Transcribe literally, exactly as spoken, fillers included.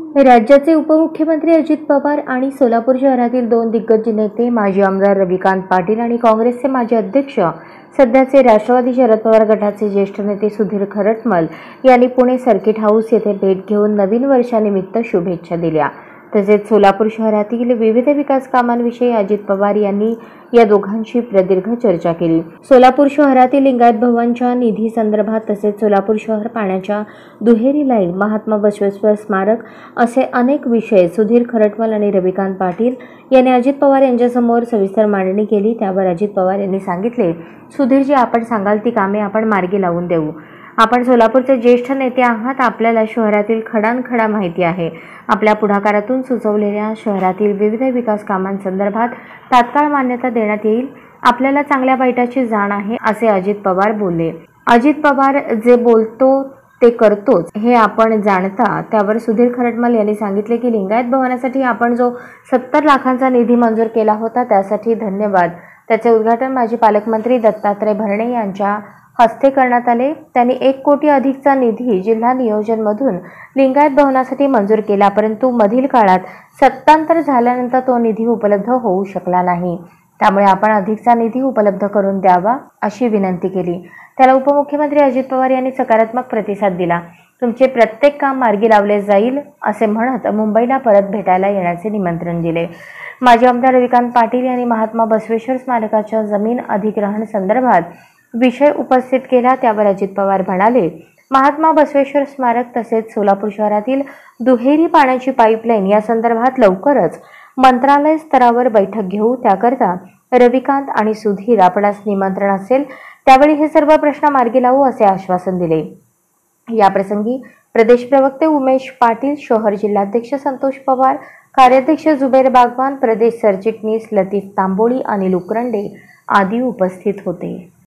राज्याचे उपमुख्यमंत्री अजित पवार आणि सोलापूर शहरातील दोन दिग्गज नेते माजी आमदार रविकांत पाटील आणि काँग्रेसचे माजी अध्यक्ष सध्याचे राष्ट्रवादी शरद पवार गटाचे ज्येष्ठ नेते सुधीर खरटमल यांनी पुणे सर्किट हाऊस येथे भेट घेऊन नवीन वर्षानिमित्त शुभेच्छा दिल्या। तसेच सोलापूर शहरातील विविध विकास कामांविषयी अजित पवार यांनी या दोघांशी प्रदीर्घ चर्चा केली। सोलापूर शहरातील लिंगायत भवनच्या निधी संदर्भात तसेच सोलापूर शहर पाण्याच्या दुहेरी लाईन, महात्मा बसवेश्वर स्मारक असे अनेक विषय सुधीर खरटमल आणि रविकांत पाटील यांनी अजित पवार यांच्यासमोर सविस्तर मांडणी केली। त्यावर अजित पवार यांनी सांगितले, सुधीरजी, आपण सांगाल ती कामे आपण मार्गी लावून देऊ। आपण सोलापूरचे ज्येष्ठ नेते आहात, आपल्याला शहरातील खडानखडा माहिती आहे। आपल्या पुढाकारातून सुचवलेल्या शहरातील विविध विकास कामांसंदर्भात तात्काळ मान्यता देण्यात येईल। आपल्याला चांगल्या वाईटाची जाण आहे, असे अजित पवार बोलले। अजित पवार जे बोलतो ते करतोच हे आपण जाणता। त्यावर सुधीर खरटमल यांनी सांगितले की लिंगायत भवनासाठी आपण जो सत्तर लाखांचा निधी मंजूर केला होता त्यासाठी धन्यवाद। त्याचे उद्घाटन माजी पालकमंत्री दत्तात्रय भरणे यांच्या हस्ते करण्यात आले। त्यांनी एक कोटी अधिकचा निधी जिल्हा नियोजन मधून लिंगायत भवनासाठी मंजूर केला, परंतु मधील काळात सत्तांतर झाल्यानंतर तो निधी उपलब्ध होऊ शकला नाही। त्यामुळे आपण अधिकचा निधी उपलब्ध करून द्यावा अशी विनंती केली। त्याला उपमुख्यमंत्री अजित पवार यांनी सकारात्मक प्रतिसाद दिला। तुमचे प्रत्येक काम मार्गी लावले जाईल असे म्हणत मुंबईला परत भेटायला येण्याचे निमंत्रण दिले। माजी आमदार रविकांत पाटील यांनी महात्मा बसवेश्वर स्मारकाच्या जमीन अधिग्रहण संदर्भात विषय उपस्थित केला। त्यावर अजित पवार म्हणाले, महात्मा बसवेश्वर स्मारक तसेच सोलापूर शहरातील दुहेरी पाण्याची पाईपलाईन या संदर्भात लवकरच मंत्रालय स्तरावर बैठक घेऊ। त्याकरता रविकांत आणि सुधीर आपणास निमंत्रण असेल, त्यावेळी हे सर्व प्रश्न मार्गी लावू असे आश्वासन दिले। याप्रसंगी प्रदेश प्रवक्ते उमेश पाटील, शहर जिल्हाध्यक्ष संतोष पवार, कार्याध्यक्ष जुबेर बागवान, प्रदेश सरचिटणीस लतीफ तांबोळी, अनिल उकरंडे आदी उपस्थित होते।